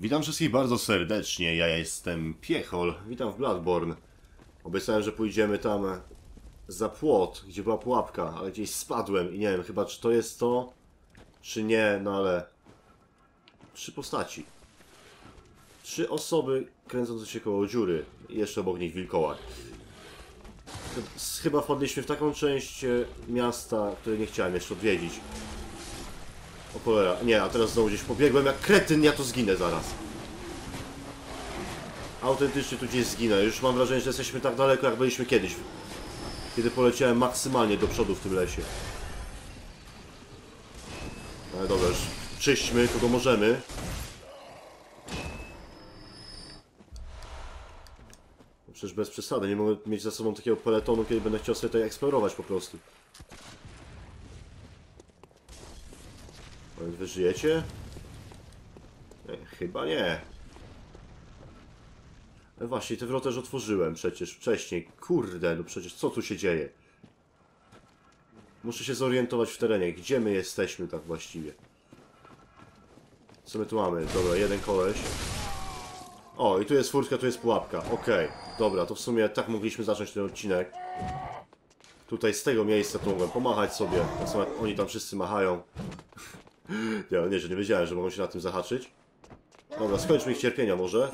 Witam wszystkich bardzo serdecznie, ja jestem Piechol, witam w Bloodborne. Obiecałem, że pójdziemy tam za płot, gdzie była pułapka, ale gdzieś spadłem i nie wiem chyba czy to jest to, czy nie, no ale... 3 postaci. 3 osoby kręcące się koło dziury i jeszcze obok nich wilkołak. Chyba wpadliśmy w taką część miasta, której nie chciałem jeszcze odwiedzić. O cholera, nie, a teraz znowu gdzieś pobiegłem jak kretyn, ja tu zginę zaraz. Autentycznie tu gdzieś zginę, już mam wrażenie, że jesteśmy tak daleko jak byliśmy kiedyś. Kiedy poleciałem maksymalnie do przodu w tym lesie. Ale dobra, już czyśćmy kogo możemy. No przecież bez przesady, nie mogę mieć za sobą takiego peletonu, kiedy będę chciał sobie tutaj eksplorować po prostu. Wy żyjecie? Chyba nie. Ale właśnie, te wrota też otworzyłem przecież wcześniej. Kurde, no przecież co tu się dzieje? Muszę się zorientować w terenie. Gdzie my jesteśmy tak właściwie? Co my tu mamy? Dobra, jeden koleś. O, i tu jest furtka, tu jest pułapka. Okej, dobra, to w sumie tak mogliśmy zacząć ten odcinek. Tutaj z tego miejsca tu mogłem pomachać sobie. Tak samo jak oni tam wszyscy machają. Nie, że nie wiedziałem, że mogą się na tym zahaczyć. Dobra, skończmy ich cierpienia może.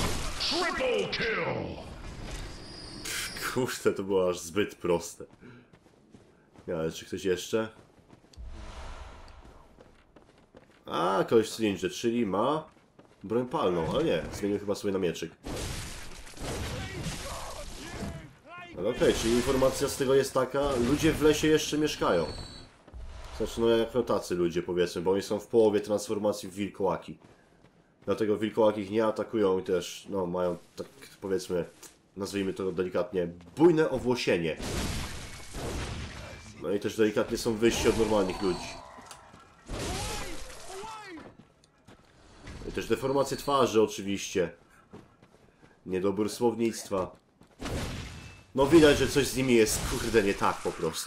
Kurde, to było aż zbyt proste. Nie, ale czy ktoś jeszcze? A, koleś z ninja, czyli ma broń palną, ale nie, zmienił chyba sobie na mieczyk. Ale okej, czyli informacja z tego jest taka, ludzie w lesie jeszcze mieszkają. Znaczy, no jak no tacy ludzie, powiedzmy, bo oni są w połowie transformacji w wilkołaki. Dlatego wilkołaki ich nie atakują i też, no, mają, tak powiedzmy, nazwijmy to delikatnie, bujne owłosienie. No i też delikatnie są wyżsi od normalnych ludzi. No i też deformacje twarzy oczywiście. Niedobór słownictwa. No widać, że coś z nimi jest, kurde, nie tak po prostu.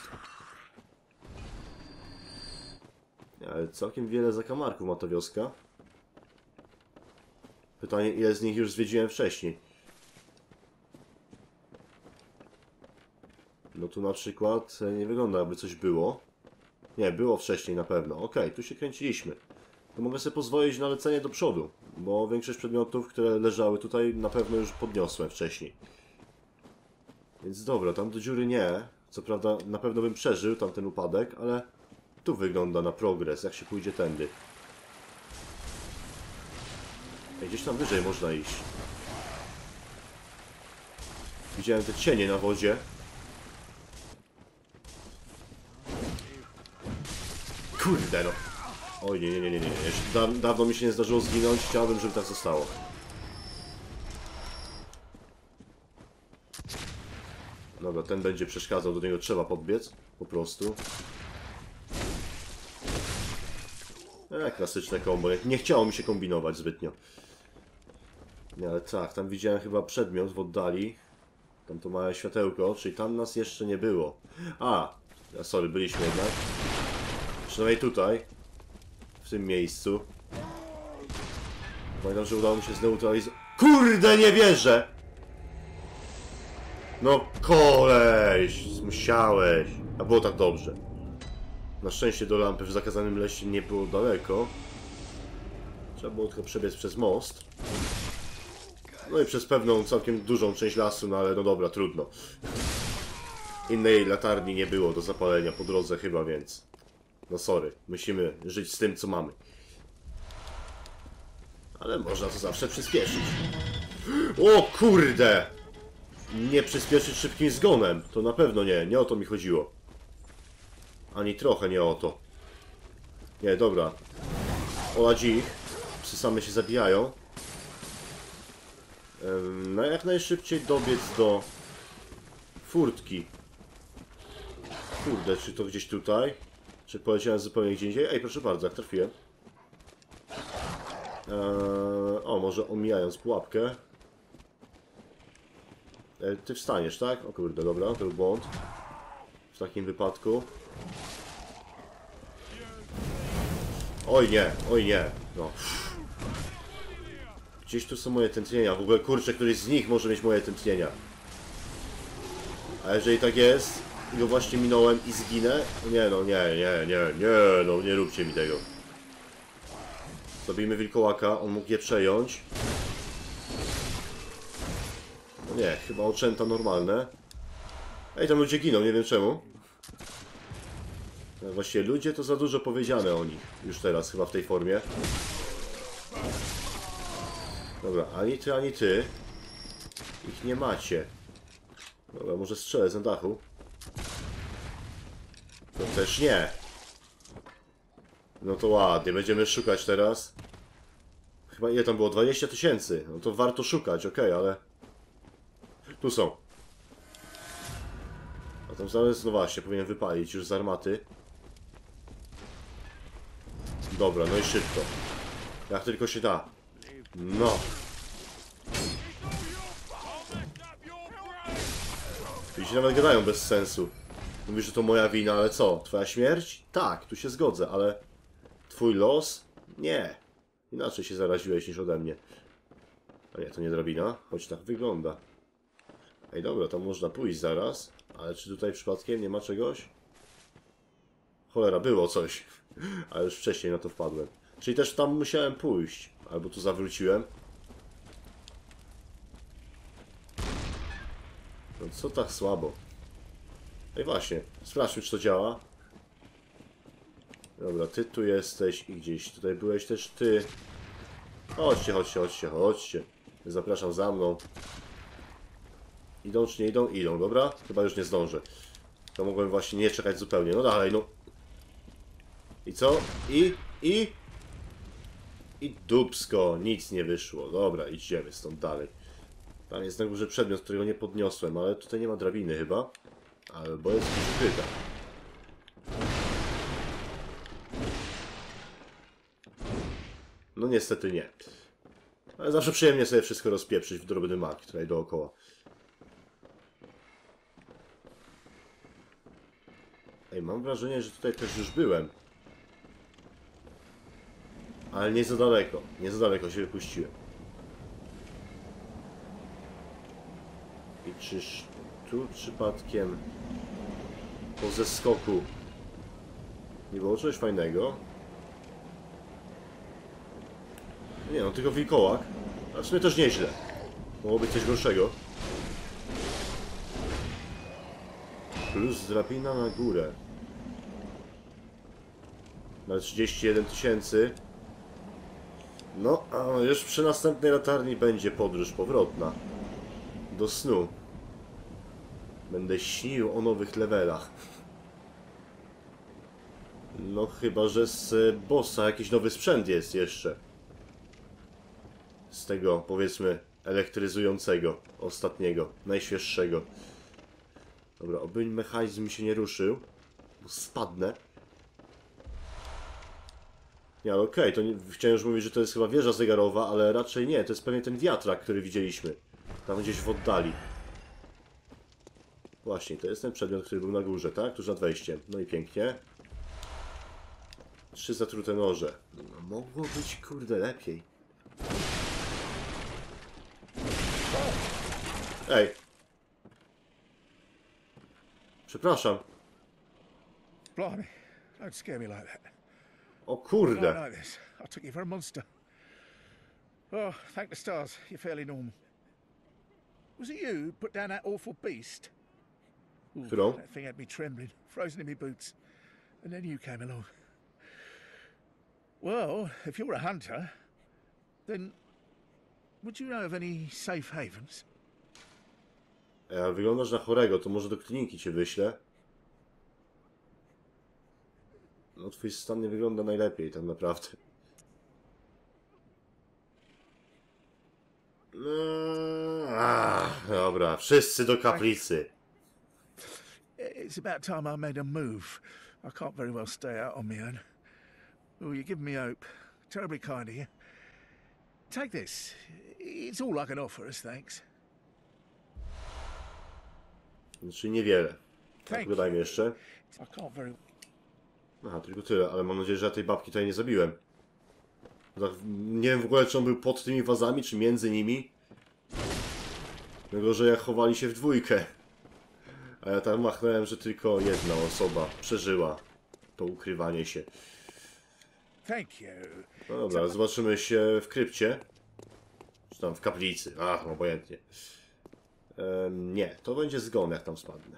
Ale całkiem wiele zakamarków ma ta wioska. Pytanie, ile z nich już zwiedziłem wcześniej. No tu na przykład nie wygląda, jakby coś było. Nie, było wcześniej na pewno. Okej, tu się kręciliśmy. To mogę sobie pozwolić na lecenie do przodu, bo większość przedmiotów, które leżały tutaj, na pewno już podniosłem wcześniej. Więc dobra, tam do dziury nie. Co prawda na pewno bym przeżył tamten upadek, ale tu wygląda na progres, jak się pójdzie tędy. Gdzieś tam wyżej można iść. Widziałem te cienie na wodzie. Kurde no. Oj, nie. Dawno mi się nie zdarzyło zginąć, chciałbym, żeby tak zostało. Dobra, ten będzie przeszkadzał, do niego trzeba podbiec. Po prostu. Klasyczne kombo. Nie chciało mi się kombinować zbytnio. Nie, ale tak, tam widziałem chyba przedmiot w oddali. Tam to małe światełko, czyli tam nas jeszcze nie było. Sorry, byliśmy jednak. Przynajmniej tutaj. W tym miejscu. Pamiętam, że udało mi się zneutralizować. Kurde, nie wierzę! No koleś, musiałeś. A było tak dobrze. Na szczęście do lampy w zakazanym lesie nie było daleko. Trzeba było tylko przebiec przez most. No i przez pewną całkiem dużą część lasu, no ale no dobra, trudno. Innej latarni nie było do zapalenia po drodze chyba, więc... No sorry, musimy żyć z tym, co mamy. Ale można to zawsze przyspieszyć. O kurde! Nie przyspieszyć szybkim zgonem. To na pewno nie o to mi chodziło. Ani trochę nie o to. Nie, dobra. Olać ich. Psy same się zabijają. No jak najszybciej dobiec do furtki. Kurde, czy to gdzieś tutaj? Czy poleciałem zupełnie gdzie indziej? Ej, proszę bardzo, jak trafiłem. O, może omijając pułapkę. Ty wstaniesz, tak? O kurde, dobra, to był błąd. W takim wypadku. Oj nie, oj nie. No. Gdzieś tu są moje tętnienia. W ogóle kurczę, któryś z nich może mieć moje tętnienia. A jeżeli tak jest i go właśnie minąłem i zginę? Nie no, no nie róbcie mi tego. Zabijmy wilkołaka, on mógł je przejąć. No nie, chyba oczęta normalne. Ej, tam ludzie giną, nie wiem czemu. No właściwie ludzie to za dużo powiedziane o nich. Już teraz, chyba w tej formie. Dobra, ani ty. Ich nie macie. Dobra, może strzelę z dachu. To też nie. No to ładnie, będziemy szukać teraz. Chyba ile tam było? 20 000. No to warto szukać, okej, ale... Tu są. A tam zaraz, no właśnie, powinien wypalić już z armaty. Dobra, no i szybko. Jak tylko się da. No. I się nawet gadają bez sensu. Mówisz, że to moja wina, ale co? Twoja śmierć? Tak, tu się zgodzę, ale... Twój los? Nie. Inaczej się zaraziłeś niż ode mnie. A nie, to nie drabina, choć tak wygląda. Ej, dobra, tam można pójść zaraz. Ale czy tutaj przypadkiem nie ma czegoś? Cholera, było coś. Ale już wcześniej na to wpadłem. Czyli też tam musiałem pójść. Albo tu zawróciłem. No co tak słabo? Ej, właśnie. Sprawdźmy, czy to działa. Dobra, ty tu jesteś i gdzieś tutaj byłeś też ty. Chodźcie, chodźcie, chodźcie, chodźcie. Zapraszam za mną. Idą czy nie idą? Idą, dobra? Chyba już nie zdążę. To mogłem właśnie nie czekać zupełnie. No dalej, no. I co? I dupsko. Nic nie wyszło. Dobra, idziemy stąd dalej. Tam jest na górze przedmiot, którego nie podniosłem, ale tutaj nie ma drabiny chyba. Albo jest ukryta. No niestety nie. Ale zawsze przyjemnie sobie wszystko rozpieprzyć w drobny mak tutaj dookoła. Ej, mam wrażenie, że tutaj też już byłem. Ale nie za daleko. Nie za daleko się wypuściłem. I czyż tu przypadkiem po zeskoku nie było czegoś fajnego? Nie no, tylko wilkołak. A w sumie też nieźle. Mogło być coś gorszego. Plus drabina na górę. Na 31 000. No, a już przy następnej latarni będzie podróż powrotna. Do snu. Będę śnił o nowych levelach. No chyba, że z bossa jakiś nowy sprzęt jest jeszcze. Z tego, powiedzmy, elektryzującego, ostatniego, najświeższego. Dobra, oby mechanizm się nie ruszył, bo spadnę. Nie, ale okej, to nie, chciałem już mówić, że to jest chyba wieża zegarowa, ale raczej nie, to jest pewnie ten wiatrak, który widzieliśmy. Tam gdzieś w oddali. Właśnie, to jest ten przedmiot, który był na górze, tak? Tuż nad wejściem. No i pięknie. 3 zatrute noże. No, mogło być, kurde, lepiej. Ej! Przepraszam. Blimey, don't scare me like that. O I kurde. like this. I took you for a monster. Oh, thank the stars, you're fairly normal. Was it you who put down that awful beast? Ooh, Którą? that thing had me trembling, frozen in my boots. And then you came along. Well, if you're a hunter, then would you know of any safe havens? Wyglądasz na chorego, to może do kliniki cię wyślę. No twój stan nie wygląda najlepiej, tak naprawdę. Dobra, wszyscy do kaplicy. It's about time I made a move. I can't very well stay out on my own. Oh, you give me hope. Terribly kind of you. Take this. It's all I can offer us, thanks. Znaczy niewiele. Tak, Thank dodajmy you. jeszcze. I can't very... Aha, tylko tyle, ale mam nadzieję, że ja tej babki tutaj nie zabiłem. Nie wiem w ogóle, czy on był pod tymi wazami, czy między nimi. Dlatego, że jak chowali się w dwójkę. A ja tam machnąłem, że tylko jedna osoba przeżyła to ukrywanie się. Thank you. No dobra, zobaczymy się w krypcie. Czy tam w kaplicy. Ach, obojętnie. Nie, to będzie zgon, jak tam spadnę.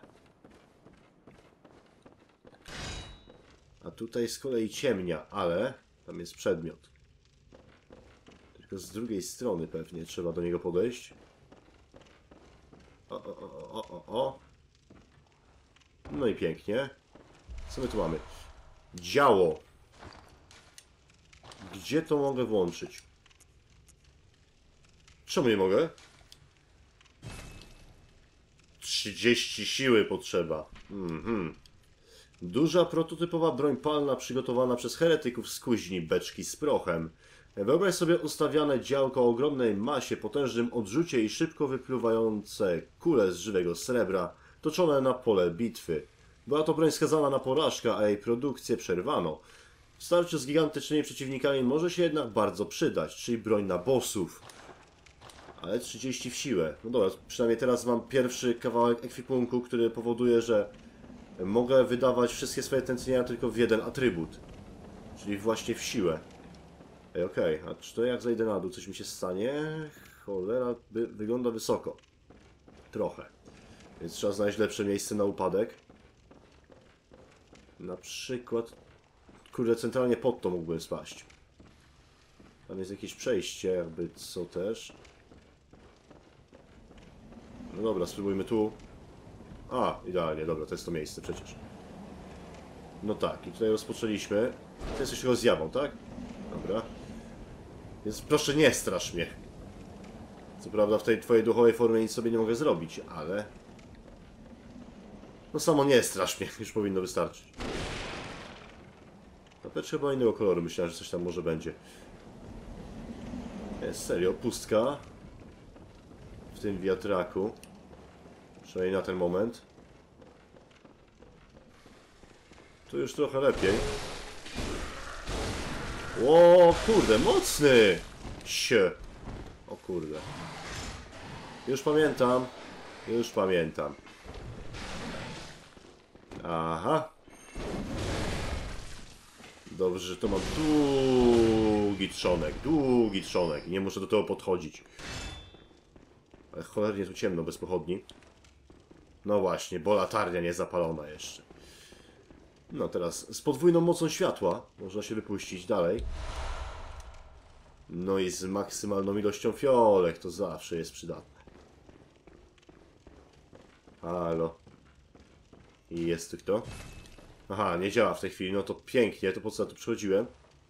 A tutaj z kolei ciemnia, ale tam jest przedmiot. Tylko z drugiej strony pewnie trzeba do niego podejść. O. No i pięknie. Co my tu mamy? Działo. Gdzie to mogę włączyć? Czemu nie mogę? 30 siły potrzeba. Duża prototypowa broń palna przygotowana przez heretyków z kuźni beczki z prochem. Wyobraź sobie ustawiane działko o ogromnej masie, potężnym odrzucie i szybko wypływające kule z żywego srebra, toczone na pole bitwy. Była to broń skazana na porażkę, a jej produkcję przerwano. W starciu z gigantycznymi przeciwnikami może się jednak bardzo przydać, czyli broń na bossów. Ale 30 w siłę. No dobra, przynajmniej teraz mam pierwszy kawałek ekwipunku, który powoduje, że mogę wydawać wszystkie swoje tętnienia tylko w jeden atrybut. Czyli właśnie w siłę. Okej, a czy to jak zejdę na dół, coś mi się stanie? Cholera, wygląda wysoko. Trochę. Więc trzeba znaleźć lepsze miejsce na upadek. Na przykład... Kurde, centralnie pod to mógłbym spaść. Tam jest jakieś przejście, jakby co też. No dobra, spróbujmy tu. A, idealnie, dobra, to jest to miejsce przecież. No tak, i tutaj rozpoczęliśmy. To jest już zjawą, tak? Dobra. Więc proszę nie strasz mnie. Co prawda w tej twojej duchowej formie nic sobie nie mogę zrobić, ale... No samo nie strasz mnie, już powinno wystarczyć. Tapeczka chyba innego koloru, myślałem, że coś tam może będzie. Jest serio, pustka. W tym wiatraku. Przynajmniej na ten moment. Tu już trochę lepiej. O kurde, mocny! Sie. O kurde. Już pamiętam. Już pamiętam. Aha. Dobrze, że to ma długi trzonek. Nie muszę do tego podchodzić. Ale cholernie tu ciemno, bez pochodni. No właśnie, bo latarnia nie zapalona jeszcze. No teraz z podwójną mocą światła można się wypuścić dalej. No i z maksymalną ilością fiolek, to zawsze jest przydatne. Halo. I jest tu kto? Aha, nie działa w tej chwili, no to pięknie, to po co ja tu przychodziłem?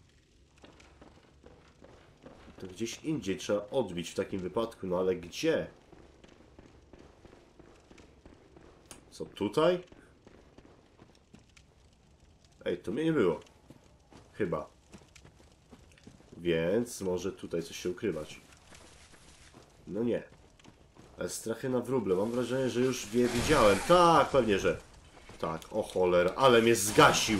To gdzieś indziej trzeba odbić w takim wypadku, no ale gdzie? Co, tutaj? Ej, to mnie nie było. Chyba. Więc może tutaj coś się ukrywać. No nie. Ale strachy na wróble. Mam wrażenie, że już je widziałem. Tak, pewnie, że... Tak, o cholera. Ale mnie zgasił.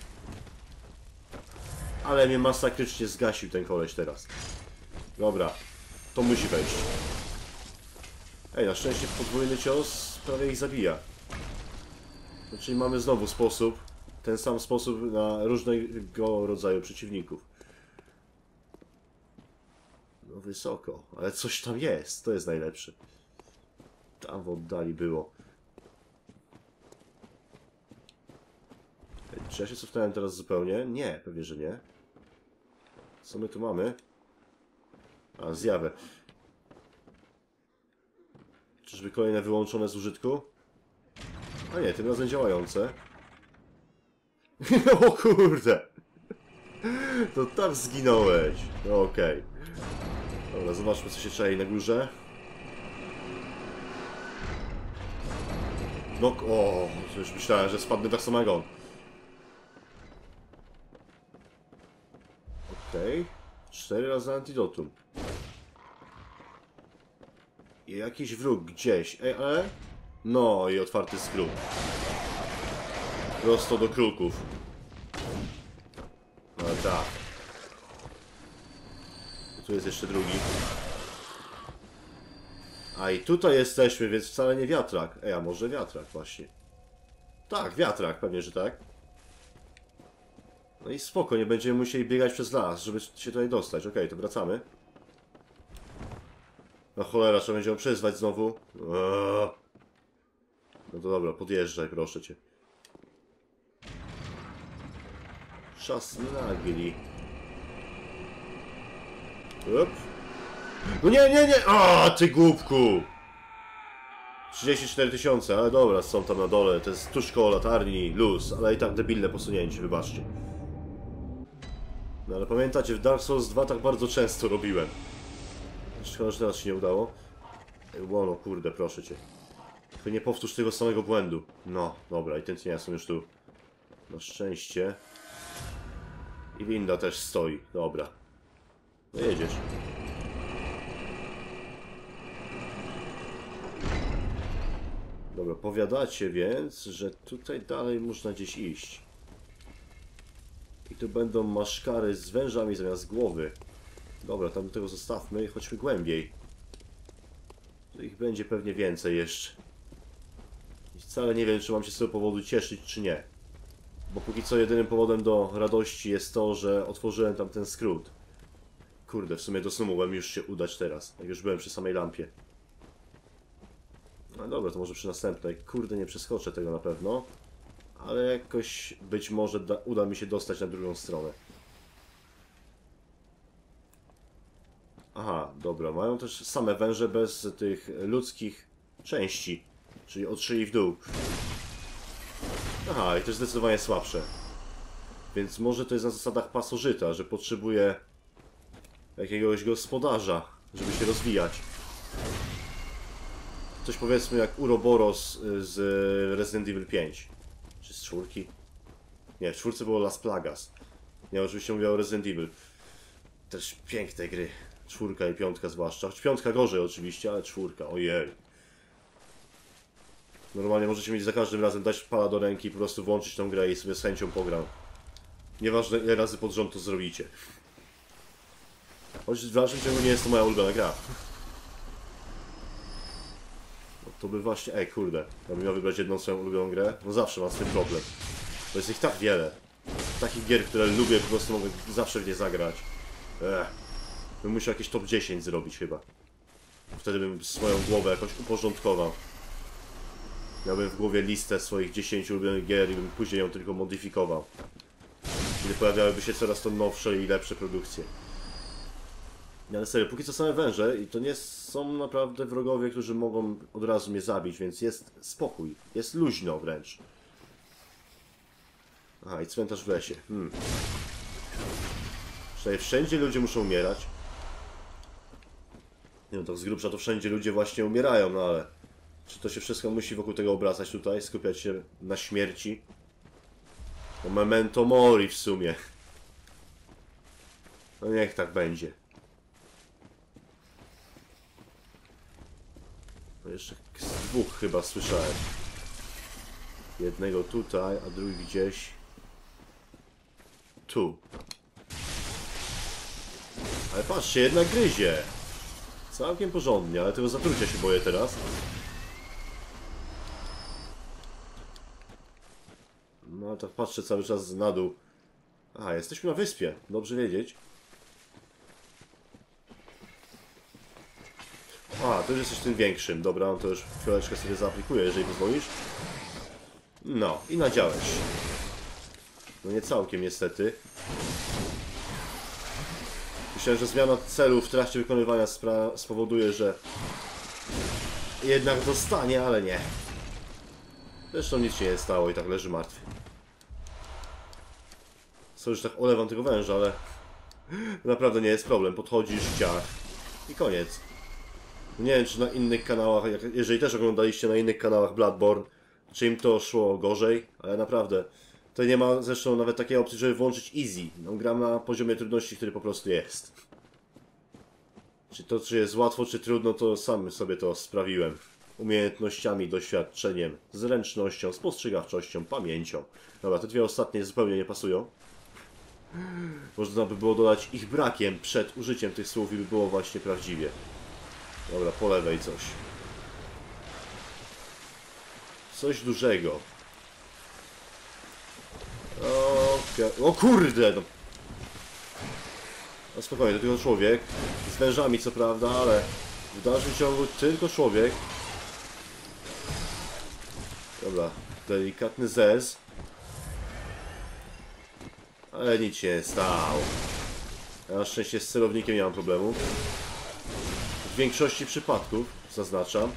Ale mnie masakrycznie zgasił ten koleś teraz. Dobra. To musi wejść. Ej, na szczęście podwójny cios prawie ich zabija. No, czyli mamy znowu sposób. Ten sam sposób na różnego rodzaju przeciwników. No wysoko, ale coś tam jest, to jest najlepsze. Tam w oddali było. Czy ja się cofnąłem teraz zupełnie? Nie, pewnie, że nie. Co my tu mamy? A, zjawę. Czyżby kolejne wyłączone z użytku? A nie, tym razem działające. O kurde! To tam zginąłeś. No okej. Dobra, zobaczmy co się czai na górze. No, o, już myślałem, że spadnę tak samo jak on. Okej. 4 razy antidotum. I jakiś wróg gdzieś. Ej, ale... No i otwarty skrót. Prosto do kruków. No tak. Tu jest jeszcze drugi. A i tutaj jesteśmy, więc wcale nie wiatrak. Ej, a może wiatrak właśnie. Tak, wiatrak, pewnie, że tak. No i spoko, nie będziemy musieli biegać przez las, żeby się tutaj dostać. Okej, to wracamy. No cholera, trzeba będzie ją przyzwać znowu. No to dobra, podjeżdżaj, proszę cię. Czas nagli. Up. No nie, nie, nie! A, ty głupku! 34 000, ale dobra, są tam na dole. To jest tuż koło latarni, luz, ale i tak debilne posunięcie, wybaczcie. No ale pamiętacie, w Dark Souls 2 tak bardzo często robiłem. Szkoda, że teraz się nie udało. Łono, kurde, proszę cię. Tylko nie powtórz tego samego błędu. No, dobra, i tętnienia są już tu. Na szczęście. I winda też stoi, dobra. No jedziesz. Dobra, powiadacie więc, że tutaj dalej można gdzieś iść. I tu będą maszkary z wężami zamiast głowy. Dobra, tam do tego zostawmy i chodźmy głębiej. Tu ich będzie pewnie więcej jeszcze. I wcale nie wiem, czy mam się z tego powodu cieszyć, czy nie. Bo póki co jedynym powodem do radości jest to, że otworzyłem tam ten skrót. Kurde, w sumie do snu mogłem już się udać teraz, jak już byłem przy samej lampie. No dobra, to może przy następnej. Kurde, nie przeskoczę tego na pewno. Ale jakoś być może uda mi się dostać na drugą stronę. Aha, dobra, mają też same węże bez tych ludzkich części. Czyli od szyi w dół. Aha, i to jest zdecydowanie słabsze. Więc może to jest na zasadach pasożyta, że potrzebuje jakiegoś gospodarza, żeby się rozwijać. Coś powiedzmy jak Uroboros z Resident Evil 5. Czy z 4? Nie, w 4 było Las Plagas. Nie, oczywiście mówię o Resident Evil. Też piękne gry. 4 i 5 zwłaszcza. Choć 5 gorzej oczywiście, ale 4, ojej. Normalnie możecie mieć za każdym razem dać pala do ręki i po prostu włączyć tą grę i sobie z chęcią pogram. Nieważne ile razy pod rząd to zrobicie. Choć w dalszym ciągu nie jest to moja ulubiona gra. No to by właśnie... Ej, kurde. Ja bym miał wybrać jedną swoją ulubioną grę. No zawsze mam z tym problem. Bo jest ich tak wiele. Takich gier, które lubię, po prostu mogę zawsze w nie zagrać. Bym musiał jakieś top 10 zrobić chyba. Wtedy bym swoją głowę jakoś uporządkował. Miałbym w głowie listę swoich 10 ulubionych gier i bym później ją tylko modyfikował. Kiedy pojawiałyby się coraz to nowsze i lepsze produkcje. Ale serio, póki co same węże i to nie są naprawdę wrogowie, którzy mogą od razu mnie zabić, więc jest spokój. Jest luźno wręcz. Aha, i cmentarz w lesie. Przynajmniej wszędzie ludzie muszą umierać. Nie no, tak z grubsza to wszędzie ludzie właśnie umierają, no ale... Czy to się wszystko musi wokół tego obracać tutaj? Skupiać się na śmierci? No memento mori w sumie. No niech tak będzie. No jeszcze z dwóch chyba słyszałem. Jednego tutaj, a drugi gdzieś... Tu. Ale patrzcie, jednak gryzie. Całkiem porządnie, ale tego zatrucia się boję teraz. No ale tak patrzę cały czas na dół. A, jesteśmy na wyspie. Dobrze wiedzieć. A, to już jesteś tym większym. Dobra, no to już chwileczkę sobie zaaplikuję, jeżeli pozwolisz. No, i nadziałeś. No nie całkiem niestety. Myślałem, że zmiana celu w trakcie wykonywania spowoduje, że jednak dostanie, ale nie. Zresztą nic się nie stało i tak leży martwy. Co już tak olewam tego węża, ale naprawdę nie jest problem. Podchodzisz, ciach i koniec. Nie wiem, czy na innych kanałach, jeżeli też oglądaliście na innych kanałach Bloodborne, czy im to szło gorzej, ale naprawdę. To nie ma zresztą nawet takiej opcji, żeby włączyć easy. No, gram na poziomie trudności, który po prostu jest. Czy jest łatwo, czy trudno, to sam sobie to sprawiłem. Umiejętnościami, doświadczeniem, zręcznością, spostrzegawczością, pamięcią. Dobra, te dwie ostatnie zupełnie nie pasują. Można by było dodać ich brakiem przed użyciem tych słów i by było właśnie prawdziwie. Dobra, po lewej coś. Coś dużego. Okay. O kurde! No. No spokojnie, to tylko człowiek. Z wężami co prawda, ale w dalszym ciągu tylko człowiek. Dobra, delikatny zez. Ale nic się nie stało. Ja na szczęście z celownikiem nie mam problemu. W większości przypadków, zaznaczam.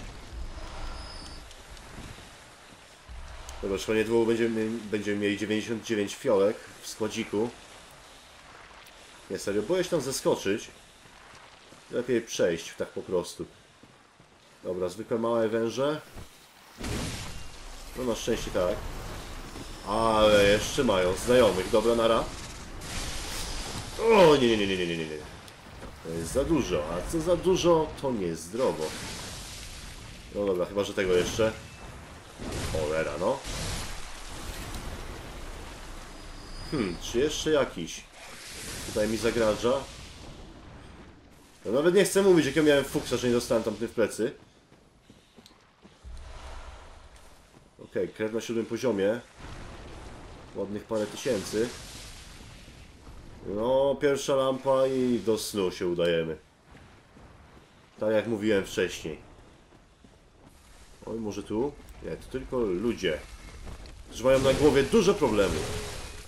Dobra, chyba niedługo będziemy mieli 99 fiolek w składziku. Nie, serio, boję się tam zeskoczyć. Lepiej przejść tak po prostu. Dobra, zwykłe małe węże. No na szczęście tak. Ale jeszcze mają znajomych. Dobra, nara. O, nie. To jest za dużo, a co za dużo, to niezdrowo. No dobra, chyba że tego jeszcze. Cholera, no. Czy jeszcze jakiś tutaj mi zagraża? No nawet nie chcę mówić, jak ja miałem fuksa, że nie dostałem tamtym w plecy. Okej, krew na 7 poziomie. Ładnych parę tysięcy. No, pierwsza lampa i do snu się udajemy. Tak jak mówiłem wcześniej. Oj, może tu? Nie, to tylko ludzie, którzy mają na głowie dużo problemów.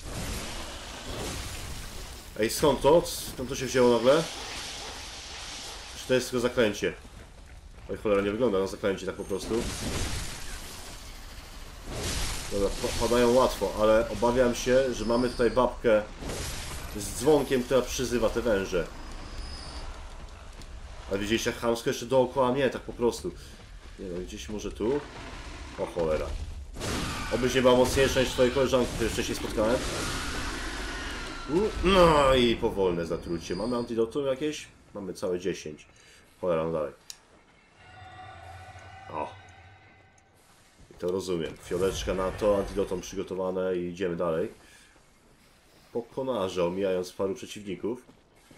Ej, skąd to? Skąd to się wzięło nagle? Czy to jest tylko zaklęcie? Oj, cholera, nie wygląda na zaklęcie tak po prostu. Dobra, padają łatwo, ale obawiam się, że mamy tutaj babkę z dzwonkiem, która przyzywa te węże. A widzieliście jak chamsko jeszcze dookoła mnie, tak po prostu. Nie no, gdzieś może tu? O cholera. Obyś nie była mocniejsza niż twojej koleżanki, które wcześniej spotkałem. No i powolne zatrucie. Mamy antidotum jakieś? Mamy całe 10. Cholera, no dalej. O. I to rozumiem. Fioleczka na to, antidotum przygotowane i idziemy dalej. Po konarze, omijając paru przeciwników.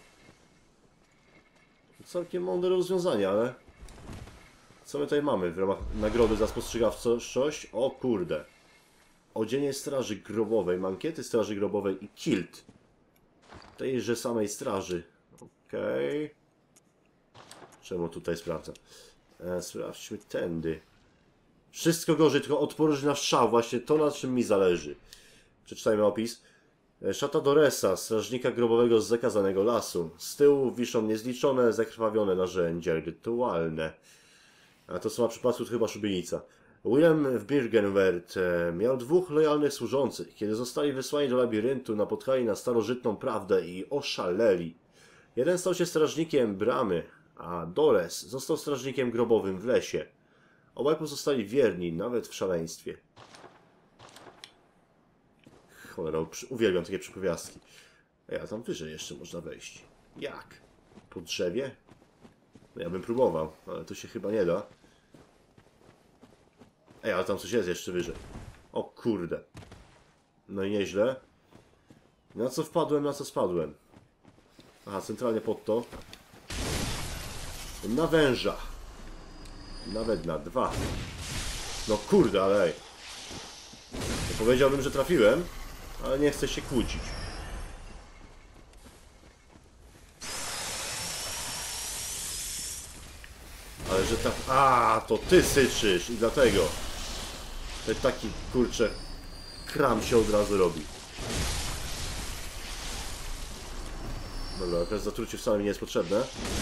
Całkiem mądre rozwiązanie, ale... Co my tutaj mamy w ramach nagrody za spostrzegawczość? O kurde. Odzienie straży grobowej, mankiety straży grobowej i kilt tejże samej straży. Okej. Czemu tutaj sprawdzam? Sprawdźmy tędy. Wszystko gorzej, tylko odporność na strzał. Właśnie to, na czym mi zależy. Przeczytajmy opis. Szata Doresa, strażnika grobowego z zakazanego lasu. Z tyłu wiszą niezliczone, zakrwawione narzędzia rytualne. A to co ma przypadku to chyba szubienica. Willem w Birgenwert miał 2 lojalnych służących. Kiedy zostali wysłani do labiryntu, napotkali na starożytną prawdę i oszaleli. Jeden stał się strażnikiem bramy, a Dores został strażnikiem grobowym w lesie. Obaj pozostali wierni, nawet w szaleństwie. Cholera, uwielbiam takie przypowiastki. A tam wyżej jeszcze można wejść. Jak? Po drzewie? No ja bym próbował, ale to się chyba nie da. Ej, ale tam coś jest jeszcze wyżej. O kurde. No i nieźle. Na co wpadłem, na co spadłem? Aha, centralnie pod to. Na węża. Nawet na 2. No kurde, ale ej. No powiedziałbym, że trafiłem, ale nie chcę się kłócić. Ale że tak... A, to ty syczysz i dlatego. Taki, kurczę, kram się od razu robi. Dobra, teraz zatrucie wcale mi nie jest potrzebne.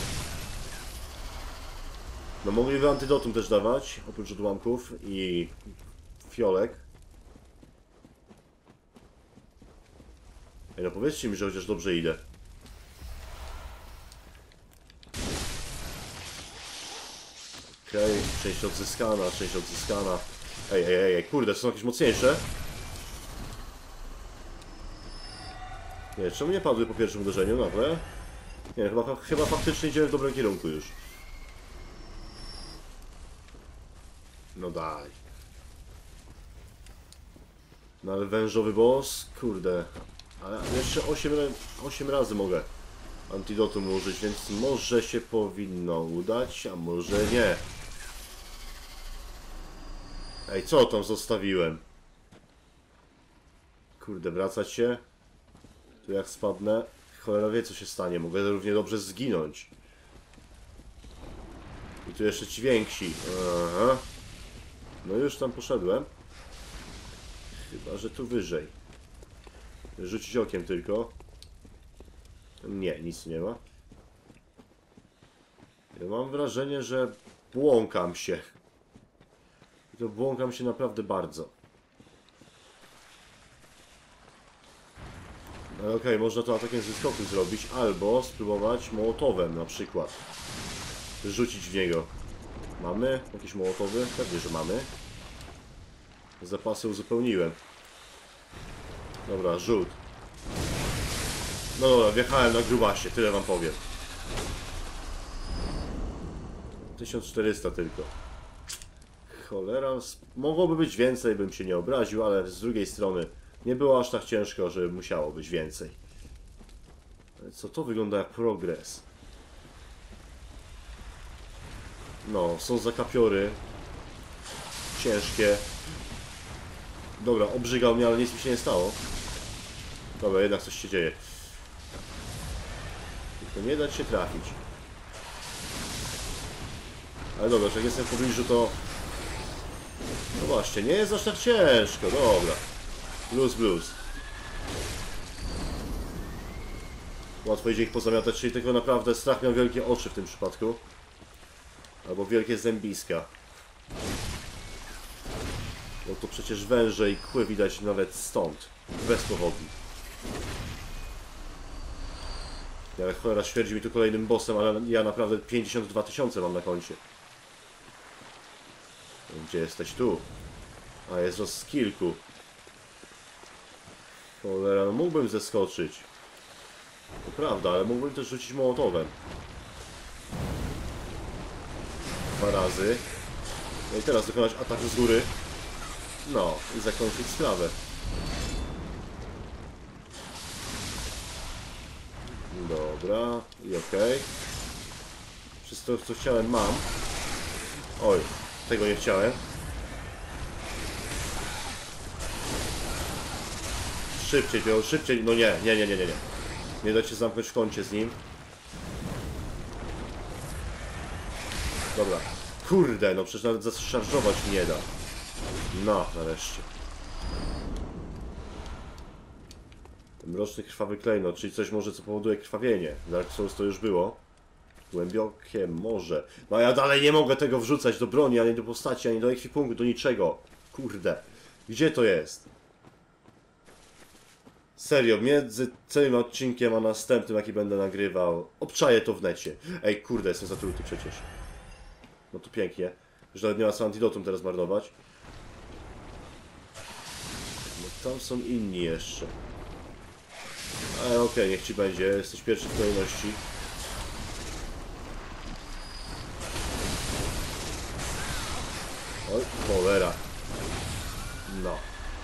No mogliby antidotum też dawać, oprócz odłamków i fiolek. Ej, no powiedzcie mi, że chociaż dobrze idę. Okej, część odzyskana, część odzyskana. Ej, kurde, są jakieś mocniejsze? Nie, czemu nie padły po pierwszym uderzeniu nagle? Nie, chyba faktycznie idziemy w dobrym kierunku już. No daj. No ale wężowy boss? Kurde. Ale jeszcze 8 razy mogę antidotum użyć, więc może się powinno udać, a może nie. Ej, co tam zostawiłem? Kurde, wracać się? Tu jak spadnę? Cholera wie co się stanie, mogę równie dobrze zginąć. I tu jeszcze ci więksi. Aha. No już tam poszedłem. Chyba, że tu wyżej. Rzucić okiem tylko. Nie, nic nie ma. Ja mam wrażenie, że błąkam się. I to błąkam się naprawdę bardzo. No okej, można to atakiem z wyskoku zrobić, albo spróbować mołotowem na przykład. Rzucić w niego. Mamy jakieś mołotowy? Pewnie, że mamy. Zapasy uzupełniłem. Dobra, rzut. No dobra, wjechałem na grubasie, tyle wam powiem. 1400 tylko. Cholera, mogłoby być więcej, bym się nie obraził, ale z drugiej strony nie było aż tak ciężko, że musiało być więcej. Co to wygląda jak progres? No, są zakapiory. Ciężkie. Dobra, obrzygał mnie, ale nic mi się nie stało. Dobra, jednak coś się dzieje. Tylko nie dać się trafić. Ale dobra, jak jestem w pobliżu, to... No właśnie, nie jest aż tak ciężko, dobra. Blues. Łatwo idzie ich pozamiatać, czyli tylko naprawdę strach miał wielkie oczy w tym przypadku. Albo wielkie zębiska. Bo to przecież węże i kły widać nawet stąd. Bez powodu. Ale cholera, śmierdzi mi tu kolejnym bossem, ale ja naprawdę 52 000 mam na koncie. Gdzie jesteś? Tu. A jest was kilku. Cholera, no mógłbym zeskoczyć. To prawda, ale mógłbym też rzucić mołotowem. 2 razy. No i teraz dokonać ataku z góry. No, i zakończyć sprawę. Dobra, i okej. Wszystko co chciałem mam. Oj, tego nie chciałem. Szybciej, Joe, szybciej. No nie. Nie da się zamknąć w kącie z nim. Dobra. Kurde, no przecież nawet zaszarżować nie da. No, nareszcie. Mroczny krwawy klejnot, czyli coś może co powoduje krwawienie. Dark Souls to już było. Głębokie morze. No ja dalej nie mogę tego wrzucać do broni, ani do postaci, ani do ekwipunku, do niczego. Kurde. Gdzie to jest? Serio, między całym odcinkiem a następnym, jaki będę nagrywał, obczaję to w necie. Ej, kurde, jestem zatruty przecież. No to pięknie. Już nawet nie ma co antidotum teraz marnować. No tam są inni jeszcze. Ale okej, niech ci będzie. Jesteś pierwszy w kolejności. Oj, cholera. No.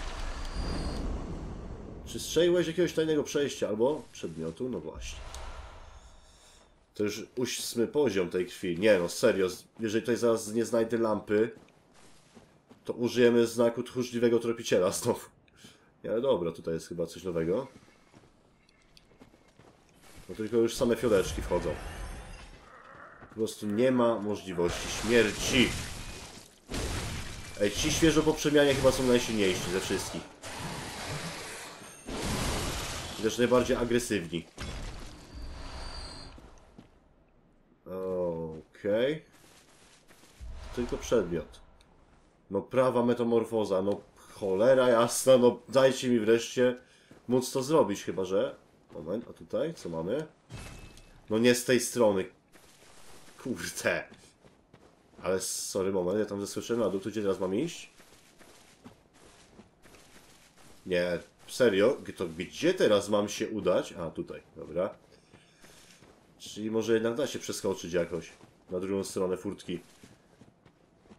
Czy strzeliłeś jakiegoś tajnego przejścia albo przedmiotu? No właśnie. To już 8 poziom tej krwi. Nie no, serio. Jeżeli tutaj zaraz nie znajdę lampy, to użyjemy znaku tchórzliwego tropiciela znowu. Ale dobra, tutaj jest chyba coś nowego. No tylko już same fioleczki wchodzą. Po prostu nie ma możliwości śmierci. Ej, ci świeżo po przemianie chyba są najsilniejsi ze wszystkich. I też najbardziej agresywni. Okej. Tylko przedmiot. No prawa metamorfoza, no cholera jasna, no dajcie mi wreszcie móc to zrobić, chyba że... Moment, a tutaj co mamy? No nie z tej strony. Kurde. Ale sorry, moment, ja tam zeskoczyłem na dół, to gdzie teraz mam iść? Nie, serio? To gdzie teraz mam się udać? A, tutaj, dobra. Czyli może jednak da się przeskoczyć jakoś na drugą stronę furtki.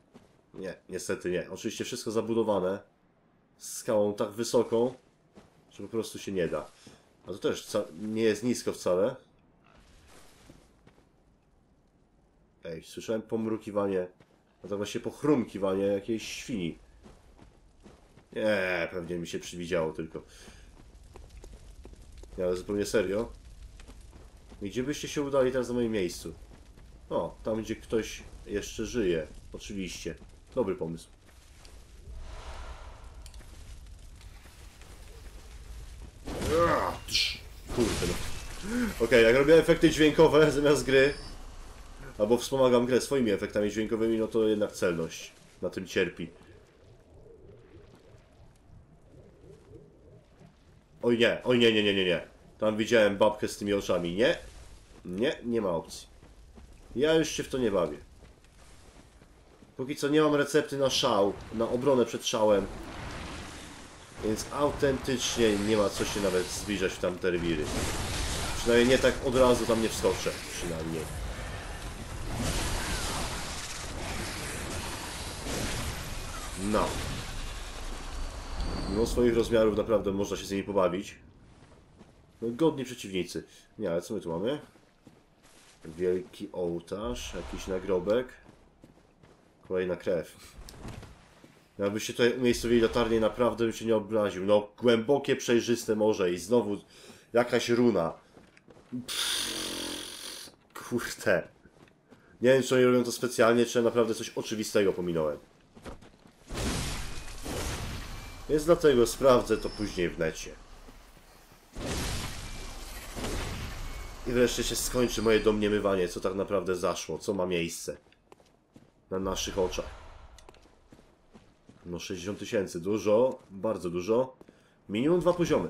Nie, niestety nie. Oczywiście wszystko zabudowane skałą tak wysoką, Że po prostu się nie da. A to też nie jest nisko wcale. Ej, słyszałem pomrukiwanie, a to właśnie pochrumkiwanie jakiejś świni. Nie, pewnie mi się przywidziało tylko. Nie, ale zupełnie serio. Gdzie byście się udali teraz na moim miejscu? O, tam gdzie ktoś jeszcze żyje. Oczywiście. Dobry pomysł. Kurde no. Okej, jak robię efekty dźwiękowe zamiast gry, albo wspomagam grę swoimi efektami dźwiękowymi, no to jednak celność na tym cierpi. Oj nie, oj nie, nie, nie, nie, nie. Tam widziałem babkę z tymi oczami. Nie, nie, nie ma opcji. Ja już się w to nie bawię. Póki co nie mam recepty na szał, na obronę przed szałem. Więc autentycznie nie ma co się nawet zbliżać w tamte rewiry. Przynajmniej nie tak od razu tam nie wskoczę. Przynajmniej. No. Mimo swoich rozmiarów naprawdę można się z nimi pobawić. No, godni przeciwnicy. Nie, ale co my tu mamy? Wielki ołtarz, jakiś nagrobek. Kolejna krew. Jakbyście tutaj umiejscowili latarnię, naprawdę bym się nie obraził. No, głębokie, przejrzyste morze i znowu jakaś runa. Kurde. Nie wiem, czy oni robią to specjalnie, czy naprawdę coś oczywistego pominąłem. Więc dlatego sprawdzę to później w necie. I wreszcie się skończy moje domniemywanie, co tak naprawdę zaszło, co ma miejsce. Na naszych oczach. No 60 000, dużo, bardzo dużo. Minimum 2 poziomy.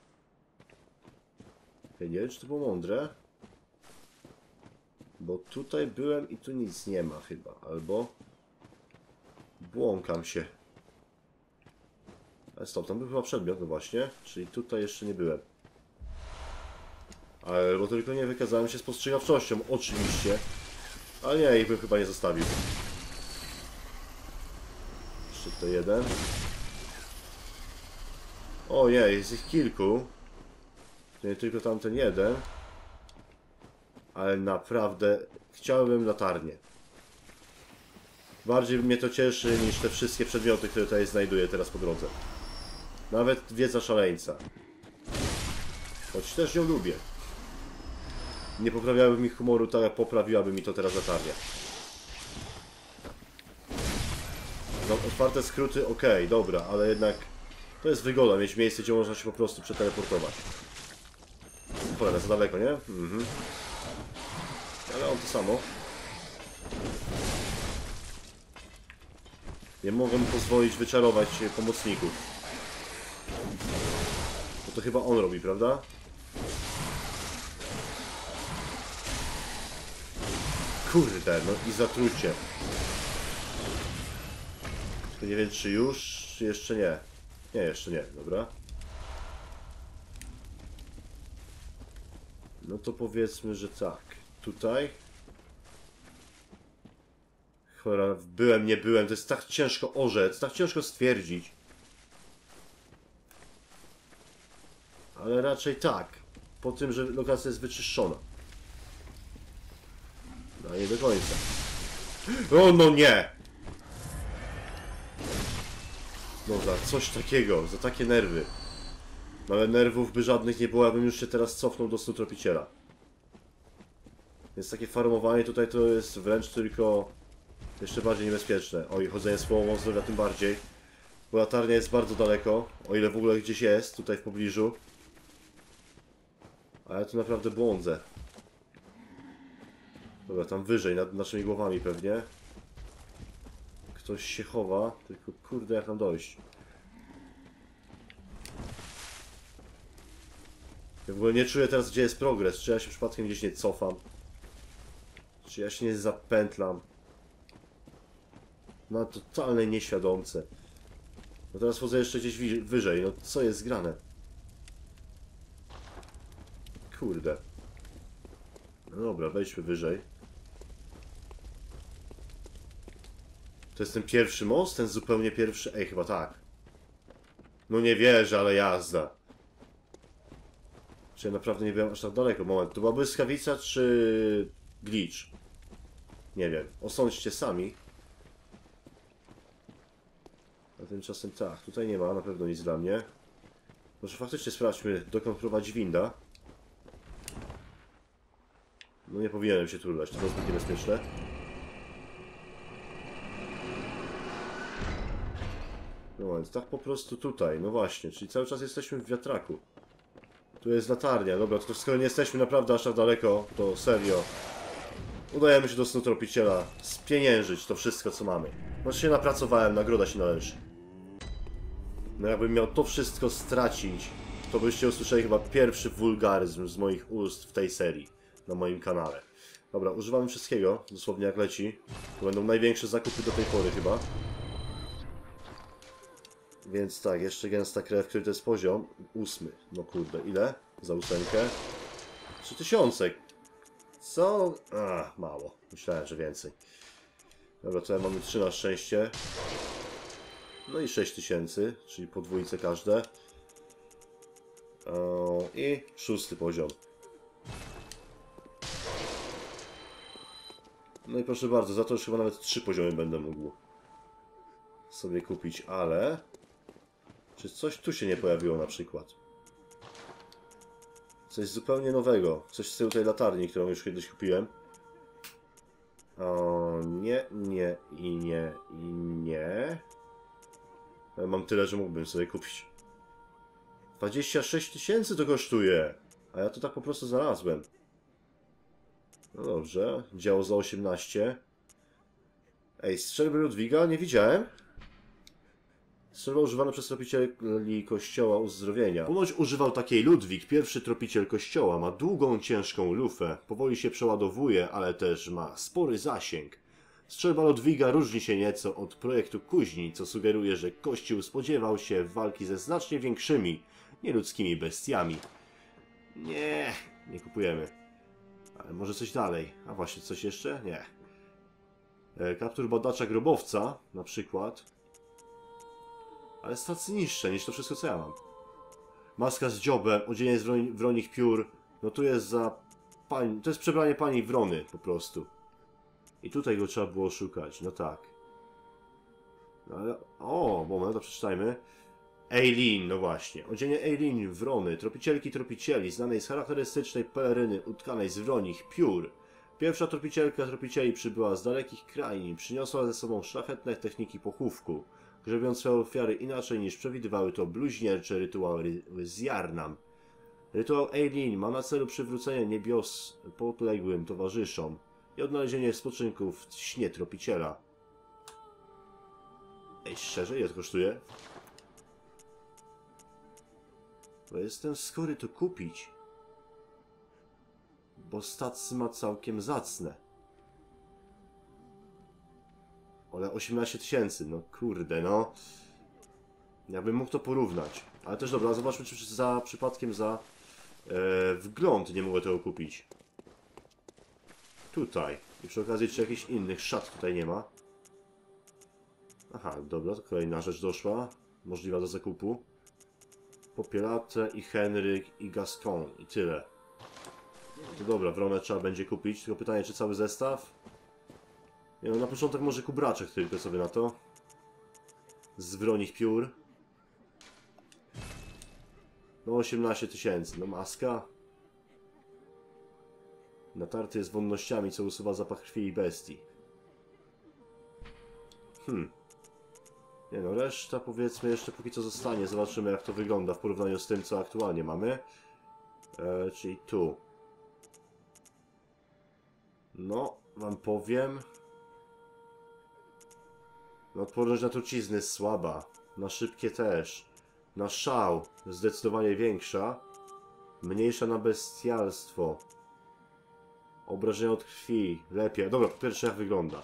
Ja nie wiem, czy to było mądre. Bo tutaj byłem i tu nic nie ma chyba, albo... Błąkam się. Ale stop, tam był chyba przedmiot, no właśnie. Czyli tutaj jeszcze nie byłem. Ale bo tylko nie wykazałem się spostrzegawczością, oczywiście. Ale nie, ich bym chyba nie zostawił. Jeszcze tutaj jeden. Ojej, jest ich kilku. To nie tylko tamten jeden. Ale naprawdę chciałbym latarnię. Bardziej mnie to cieszy niż te wszystkie przedmioty, które tutaj znajduję teraz po drodze. Nawet wiedza szaleńca. Choć też ją lubię. Nie poprawiałaby mi humoru, tak jak poprawiłaby mi to teraz latarnia. No, otwarte skróty, okej, dobra, ale jednak to jest wygoda, mieć miejsce, gdzie można się po prostu przeteleportować. Cholera, za daleko, nie? Mhm. Ale on to samo. Nie mogę mu pozwolić wyczarować pomocników. Bo to chyba on robi, prawda? Kurde, no i zatrucie. To nie wiem, czy już, czy jeszcze nie. Nie, jeszcze nie, dobra. No to powiedzmy, że tak. Tutaj. Cholera, byłem, nie byłem. To jest tak ciężko orzec, tak ciężko stwierdzić. Ale raczej tak. Po tym, że lokacja jest wyczyszczona. No nie do końca. O, no nie! No za coś takiego, za takie nerwy. Nawet nerwów by żadnych nie było, abym już się teraz cofnął do snu tropiciela. Więc takie farmowanie tutaj to jest wręcz tylko jeszcze bardziej niebezpieczne. Oj, chodzenie z połową zdrowia tym bardziej. Bo latarnia jest bardzo daleko, o ile w ogóle gdzieś jest, tutaj w pobliżu. A ja tu naprawdę błądzę. Dobra, tam wyżej, nad naszymi głowami pewnie. Ktoś się chowa, tylko kurde, jak tam dojść. Ja w ogóle nie czuję teraz, gdzie jest progres. Czy ja się przypadkiem gdzieś nie cofam? Czy ja się nie zapętlam? Na totalnej nieświadomce. No teraz chodzę jeszcze gdzieś wyżej. No co jest grane? Kurde. No dobra, wejdźmy wyżej. To jest ten pierwszy most? Ten zupełnie pierwszy? Ej, chyba tak. No nie wierzę, ale jazda. Czy ja naprawdę nie byłem aż tak daleko? Moment, to była błyskawica czy glitch? Nie wiem. Osądźcie sami. A tymczasem tak, tutaj nie ma na pewno nic dla mnie. Może faktycznie sprawdźmy, dokąd prowadzi winda. No nie powinienem się turlać, to jest zbyt niebezpieczne. No więc tak po prostu tutaj, no właśnie, czyli cały czas jesteśmy w wiatraku. Tu jest latarnia, dobra, to skoro nie jesteśmy naprawdę aż tak daleko, to serio. Udajemy się do snu tropiciela, spieniężyć to wszystko co mamy. No się napracowałem, nagroda się należy. No jakbym miał to wszystko stracić, to byście usłyszeli chyba pierwszy wulgaryzm z moich ust w tej serii, na moim kanale. Dobra, używamy wszystkiego, dosłownie jak leci. To będą największe zakupy do tej pory chyba. Więc tak, jeszcze gęsta krew, który to jest poziom 8. No kurde, ile? Za 8? 3000. Co? Mało. Myślałem, że więcej. Dobra, tutaj mamy 3 na szczęście. No i 6000, czyli podwójce każde. I 6 poziom. No i proszę bardzo, za to już chyba nawet 3 poziomy będę mógł sobie kupić, ale... Czy coś tu się nie pojawiło na przykład? Coś zupełnie nowego. Coś z tyłu tej latarni, którą już kiedyś kupiłem. O, nie, nie i nie i nie. Ale mam tyle, że mógłbym sobie kupić. 26 000 to kosztuje. A ja to tak po prostu znalazłem. No dobrze. Działo za 18. Ej, strzelby Ludwiga? Nie widziałem. Strzelba używana przez tropicieli kościoła uzdrowienia. Ponoć używał takiej Ludwik, pierwszy tropiciel kościoła. Ma długą, ciężką lufę. Powoli się przeładowuje, ale też ma spory zasięg. Strzelba Ludwiga różni się nieco od projektu kuźni, co sugeruje, że Kościół spodziewał się walki ze znacznie większymi, nieludzkimi bestiami. Nie kupujemy. Ale może coś dalej. A właśnie, coś jeszcze? Nie. Kaptur badacza grobowca, na przykład. Ale stacje niższe niż to wszystko, co ja mam. Maska z dziobem, odzienie z wronich piór. No tu jest za... To jest przebranie pani Wrony, po prostu. I tutaj go trzeba było szukać, no tak. No ale... O, moment, to przeczytajmy. Eileen, no właśnie. Odzienie Eileen Wrony, tropicielki tropicieli, znanej z charakterystycznej peleryny utkanej z wronich piór. Pierwsza tropicielka tropicieli przybyła z dalekich krain, przyniosła ze sobą szlachetne techniki pochówku, grzebiąc swoje ofiary inaczej niż przewidywały to bluźniercze rytuały z Jarnam. Rytuał Eileen ma na celu przywrócenie niebios podległym towarzyszom i odnalezienie spoczynków w śnie tropiciela. Ej, szczerze, ile to kosztuje? Bo jestem skory to kupić. Bo stacy ma całkiem zacne. Ale 18 000, no kurde, no. Jakbym mógł to porównać. Ale też dobra, zobaczmy, czy przypadkiem za wgląd nie mogę tego kupić. Tutaj. I przy okazji, czy jakichś innych szat tutaj nie ma. Aha, dobra, to kolejna rzecz doszła. Możliwa do zakupu. Popielate i Henryk i Gascon. I tyle. To dobra, Wronę trzeba będzie kupić. Tylko pytanie, czy cały zestaw? Nie no, na początek może kubraczek tylko sobie na to. Z wronich piór. No 18 000. No maska. Natarty jest wonnościami, co usuwa zapach krwi i bestii. Nie no, reszta powiedzmy jeszcze póki co zostanie. Zobaczymy, jak to wygląda w porównaniu z tym, co aktualnie mamy. Czyli tu. No, wam powiem. No, odporność na trucizny jest słaba. Na szybkie też. Na szał zdecydowanie większa. Mniejsza na bestialstwo. Obrażenia od krwi. Lepiej. Dobra, po pierwsze jak wygląda.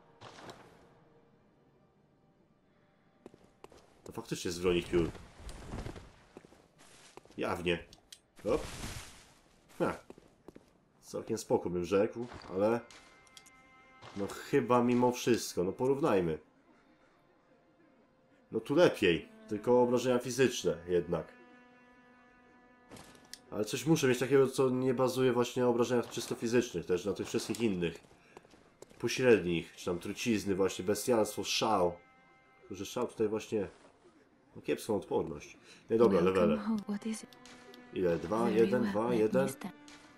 To faktycznie jest wronich piór. Jawnie. Hop. Całkiem spoko bym rzekł, ale... No chyba mimo wszystko, no porównajmy. No tu lepiej, tylko obrażenia fizyczne jednak. Ale coś muszę mieć takiego, co nie bazuje właśnie na obrażeniach czysto fizycznych, też na tych wszystkich innych. Pośrednich, czy tam trucizny właśnie, bestialstwo, szał. Tylko, że szał tutaj właśnie... No kiepską odporność. No i dobra, levele. What is it? Ile? 2, Very 1, well, 2, let 1, me stand.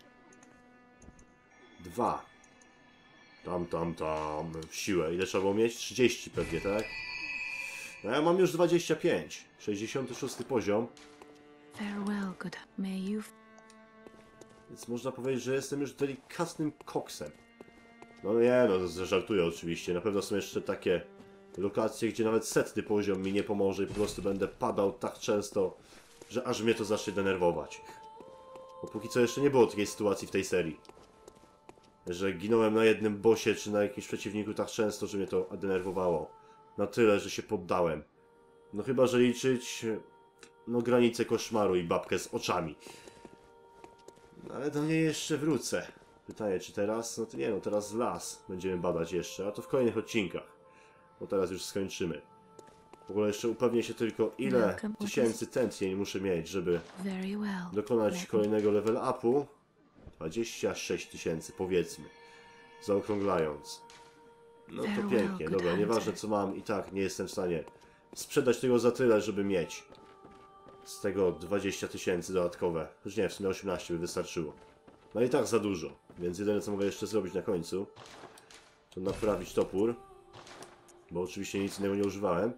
2. Tam. W siłę. Ile trzeba było mieć? 30 pewnie, tak? No ja mam już 25. 66 poziom. Farewell, good. May you. Więc można powiedzieć, że jestem już delikatnym koksem. No nie, no żartuję oczywiście. Na pewno są jeszcze takie lokacje, gdzie nawet 100 poziom mi nie pomoże i po prostu będę padał tak często, że aż mnie to zacznie denerwować. Bo póki co jeszcze nie było takiej sytuacji w tej serii. Że ginąłem na jednym bossie czy na jakimś przeciwniku tak często, że mnie to denerwowało. Na tyle, że się poddałem. No chyba, że liczyć... No granicę koszmaru i babkę z oczami. No, ale do niej jeszcze wrócę. Pytanie, czy teraz? No to nie, no teraz las będziemy badać jeszcze, a to w kolejnych odcinkach. Bo teraz już skończymy. W ogóle jeszcze upewnię się tylko, ile tysięcy tętnień muszę mieć, żeby Very well. dokonać kolejnego level upu. 26 tysięcy, powiedzmy. Zaokrąglając. No to pięknie, dobra, nieważne co mam, i tak nie jestem w stanie sprzedać tego za tyle, żeby mieć z tego 20 tysięcy dodatkowe. Już nie, w sumie 18 by wystarczyło. No i tak za dużo, więc jedyne co mogę jeszcze zrobić na końcu, to naprawić topór. Bo oczywiście nic innego nie używałem.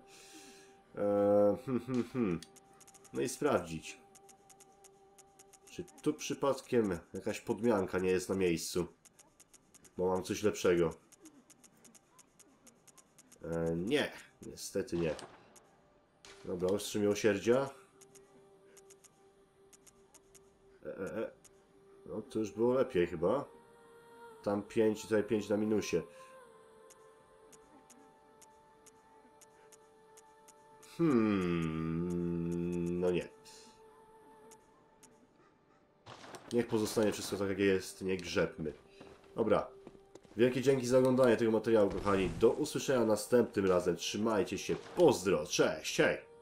No i sprawdzić, czy tu przypadkiem jakaś podmianka nie jest na miejscu. Bo mam coś lepszego. Nie, niestety nie. Dobra, ostrze miłosierdzia. No to już było lepiej chyba. Tam 5, tutaj 5 na minusie. No nie. Niech pozostanie wszystko tak jak jest, nie grzebmy. Dobra. Wielkie dzięki za oglądanie tego materiału, kochani. Do usłyszenia następnym razem. Trzymajcie się. Pozdro. Cześć. Hej.